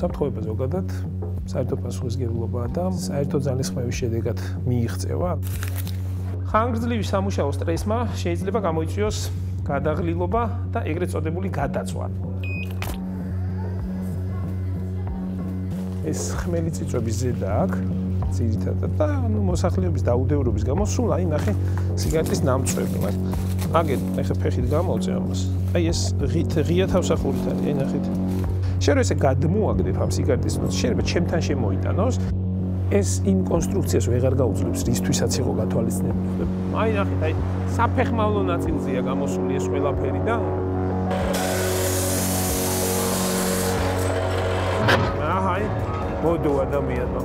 უსაფრთხოება ზოგადად საერთო პასუხისმგებლობაა და საერთო ძალისხმევის შედეგად მიიღწევა. ხანგრძლივი სამუშაო სტრესმა შეიძლება გამოიწვიოს გადაღლილობა და ეგრეთ წოდებული გადაწვა. ეს ხმელი წიწვების ზედა აქ ძირითადად და მოსახლეობის დაუდევრობის გამო სულ აი ნახე სიგარეტის ნამწვევი მაგ. აგერ ეხა ფეხით გამოვწე ამას. აი ეს ღია თავსახურით არის, აი ნახეთ. შეიძლება ესე გადმოაგდებ ამ სიგარეტის ნოც, შეიძლება ჩემთან შემოიტანოს. ეს იმ კონსტრუქციას ვეღარ გაუძლებს, რისთვისაც იყო გათვალისწინებული. აი ნახეთ, აი საფეხმავლო ნაწილზეა გამოსული ეს ყველაფერი და აი მოდო ადამიანმა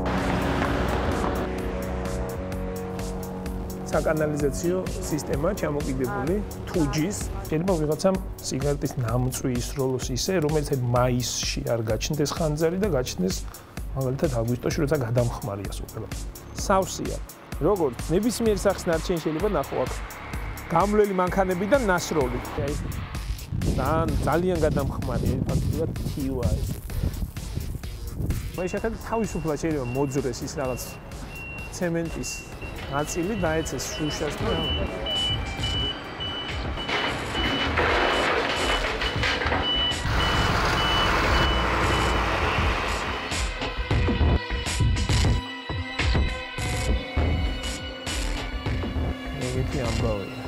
საკანალიზაციო სისტემა ჩამოკიდებული თუჯის შეიძლება ვიღაცამ სიგარეტის ნამწვი ისროლოს ისე რომელიც მაისში არ გაჩნდეს ხანძარი და გაჩნდეს მაგალითად აგვისტოში როცა გადამხმარია სულ სავსეა როგორც ნებისმიერი სახის ნარჩენი შეიძლება ნახო აქ გამვლელი მანქანები და ნასროლი აი ძალიან გადამხმარია ფაქტობრივად ქივა ეს შეიძლება თავისუფლად შეიძლება მოძრეს ის რაღაც ცემენტის ნაწილი დაეცეს შუშას და ეგეთი ამბავია